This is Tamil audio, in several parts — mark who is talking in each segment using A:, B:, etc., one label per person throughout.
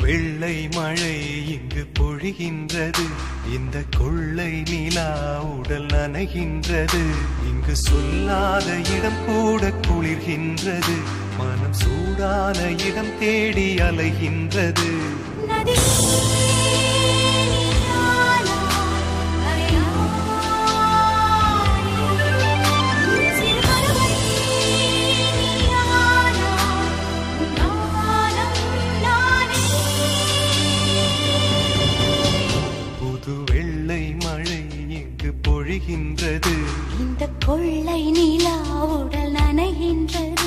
A: வெள்ளை மழை இங்கு பொழிகின்றது. இந்த கொள்ளை நிலா உடல் நனைகின்றது. இங்கு சொல்லாத இடம் கூட குளிர்கின்றது. மனம் சூடான இடம் தேடி அலைகின்றது. பொழிகின்றது.
B: இந்த கொள்ளை நிலா உடல் நனைகின்றது.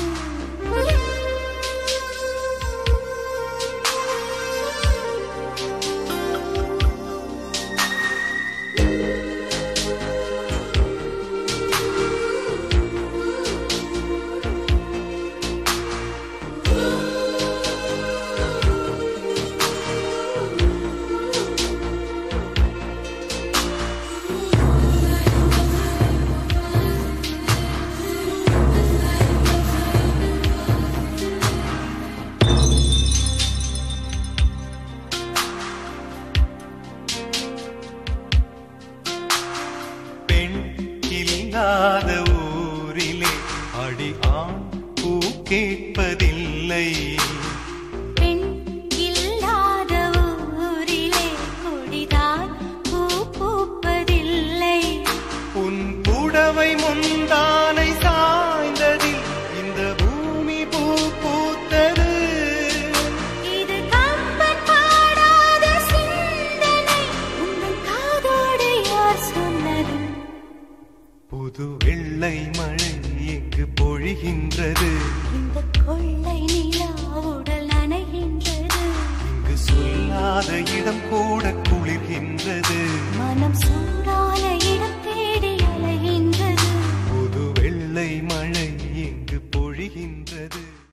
A: இல்லாத ஊரிலே அடி ஆண் பூ கேட்பதில்லை.
B: பெண் இல்லாத ஊரிலே கொடிதான் பூ பூப்பதில்லை.
A: உன் புடவை முந்தானை சாய்ந்ததில் இந்த பூமி பூ பூத்தது.
B: இது கம்பன் பாடாத சிந்தனை, உங்கள் காதோடு யார் சொன்னது?
A: புது வெள்ளை மழை இங்கு பொழிகின்றது.
B: இந்த கொள்ளை நிலா உடல் நனைகின்றது.
A: இங்கு சொல்லாத இடம் கூட குளிர்கின்றது.
B: மனம்